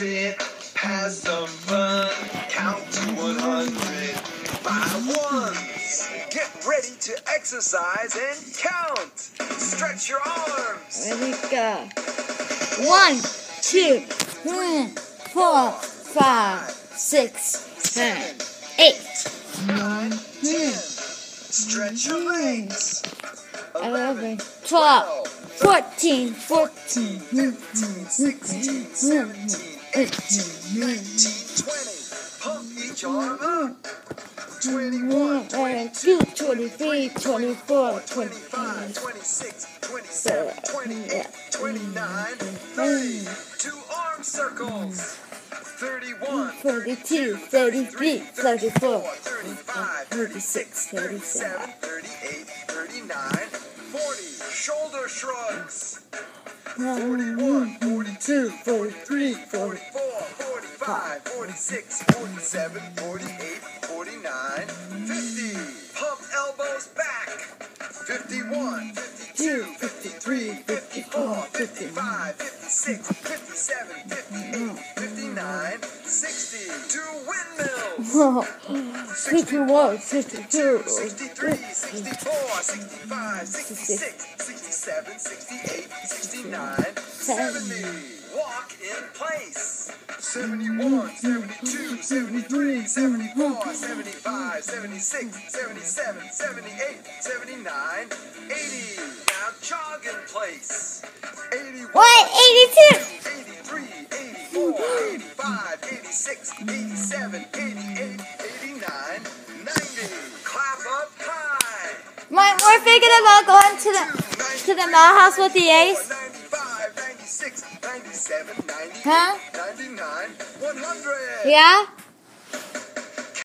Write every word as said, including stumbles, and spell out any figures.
fit, have some fun, count to one hundred by ones. Get ready to exercise and count. Stretch your arms. Ready, go. One, two, three, four, five, six, seven, eight, nine, ten. Stretch your legs. eleven, twelve, fourteen, fourteen, fifteen, sixteen, seventeen, eighteen, nineteen, twenty. Pump each arm up. twenty-one, twenty-two, twenty-three, twenty-four, twenty-five, twenty-six, twenty-seven, twenty-eight, twenty-nine, thirty. Two arm circles. thirty-one, thirty-two, thirty-three, thirty-four, thirty-five, thirty-six, thirty-seven, thirty-eight, thirty-nine, forty. Shoulder shrugs. forty-one, forty-two, forty-three, forty-four, forty-five, forty-six, forty-seven, forty-eight, forty-nine, fifty. Pump elbows back. fifty-one, fifty-two, fifty-three, fifty-four, fifty-five, fifty-six, fifty-seven, fifty-eight, fifty-nine, sixty. Do windmills. fifty-one, fifty-two, sixty-three, sixty-four, sixty-five, sixty-six, sixty-seven, sixty-eight, sixty-nine, seventy. Walk in place. seventy-one, seventy-two, seventy-three, seventy-four, seventy-five, seventy-six, seventy-seven, seventy-eight, seventy-nine, eighty. Now jog in place. eighty-one. What? eighty-two. eighty-three, eighty-four, eighty-five, eighty-six, eighty-seven, eighty-eight, eighty-nine, ninety. Clap up high. My, we're thinking about going to the to the Mall House with the Ace. ninety-five, ninety-six, ninety-seven, ninety-eight, Huh? ninety-nine, one hundred. Yeah?